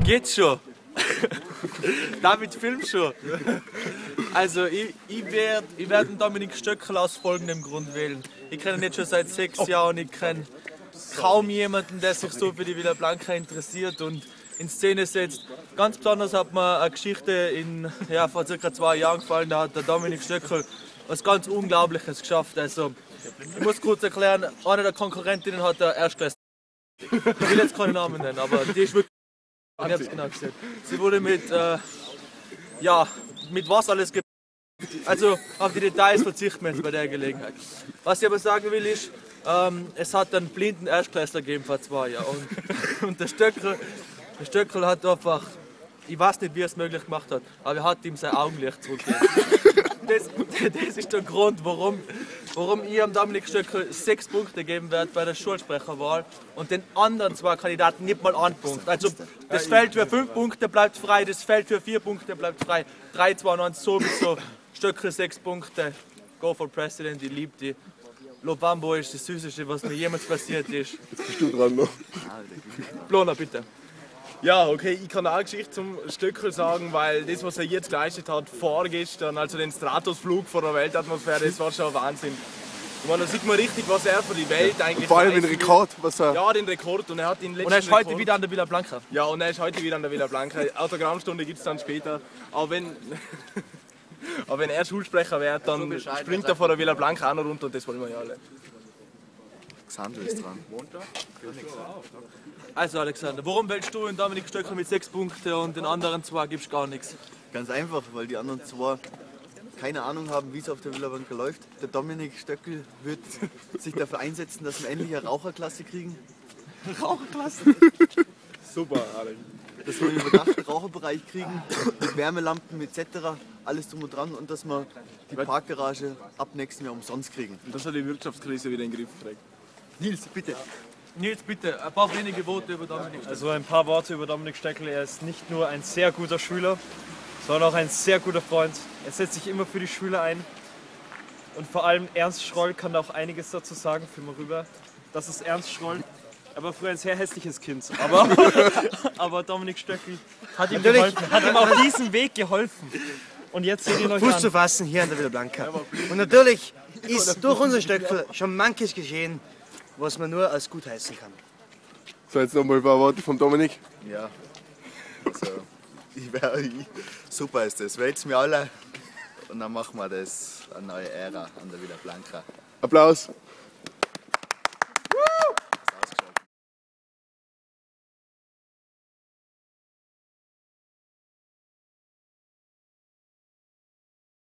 Geht's schon? David filmt schon. Also ich werd den Dominik Stöckl aus folgendem Grund wählen. Ich kenne ihn jetzt schon seit 6 Jahren und ich kenne kaum jemanden, der sich so für die Villa Blanca interessiert und in Szene setzt. Ganz besonders hat mir eine Geschichte vor ca. 2 Jahren gefallen, da hat der Dominik Stöckl was ganz Unglaubliches geschafft. Also, ich muss kurz erklären, eine der Konkurrentinnen hat der Erstklässler. Ich will jetzt keine Namen nennen, aber die ist wirklich... Ich hab's genau gesehen. Sie wurde mit was alles also auf die Details verzichten wir jetzt bei der Gelegenheit. Was ich aber sagen will ist, es hat einen blinden Erstklässler gegeben vor 2 Jahren und der Stöckl hat einfach, ich weiß nicht wie er es möglich gemacht hat, aber er hat ihm sein Augenlicht zurückgegeben. Das ist der Grund, warum ich am Dominik Stöckl 6 Punkte geben werde bei der Schulsprecherwahl und den anderen 2 Kandidaten nicht mal 1 Punkt. Also das Feld für 5 Punkte bleibt frei, das Feld für 4 Punkte bleibt frei. 3, 2, 9 sowieso. Stöckl 6 Punkte. Go for President, ich liebe die. Lobambo ist das Süßeste, was mir jemals passiert ist. Jetzt bist du dran noch. Blona, bitte. Ja, okay, ich kann auch eine Geschichte zum Stöckl sagen, weil das, was er jetzt geleistet hat vorgestern, also den Stratosflug vor der Weltatmosphäre, das war schon ein Wahnsinn. Ich meine, da sieht man richtig, was er für die Welt eigentlich vor allem den Rekord, was er... Ja, den Rekord. Und er hat den letzten Und er ist heute wieder an der Villa Blanca. Ja, und er ist heute wieder an der Villa Blanca. Autogrammstunde gibt es dann später. Aber wenn er Schulsprecher wird, dann springt er vor der Villa Blanca auch noch runter und das wollen wir ja alle. Alexander ist dran. Also Alexander, warum wählst du den Dominik Stöckl mit 6 Punkten und den anderen 2 gibst gar nichts? Ganz einfach, weil die anderen 2 keine Ahnung haben, wie es auf der Villa Blanca läuft. Der Dominik Stöckl wird sich dafür einsetzen, dass wir endlich eine Raucherklasse kriegen. Raucherklasse? Super, Alex. Dass wir einen überdachten Raucherbereich kriegen, mit Wärmelampen etc., alles drum und dran und dass wir die Parkgarage ab nächstem Jahr umsonst kriegen. Und dass er die Wirtschaftskrise wieder in den Griff kriegt. Nils, bitte. Nils, bitte, ein paar wenige Worte über Dominik Stöckl. Also ein paar Worte über Dominik Stöckl. Er ist nicht nur ein sehr guter Schüler, sondern auch ein sehr guter Freund. Er setzt sich immer für die Schüler ein. Und vor allem Ernst Schroll kann da auch einiges dazu sagen. Fühl mal rüber. Das ist Ernst Schroll. Er war früher ein sehr hässliches Kind. Aber Dominik Stöckl hat ihm geholfen, hat ihm auf diesem Weg geholfen. Und jetzt seht ihr euch Fuß an. zu fassen hier an der Villa Blanca. Und natürlich ist durch unser Stöckl schon manches geschehen, was man nur als gut heißen kann. So, jetzt noch mal ein paar Worte von Dominik. Ja, also, super ist das. Wählt's mir alle und dann machen wir das eine neue Ära an der Villa Blanca. Applaus.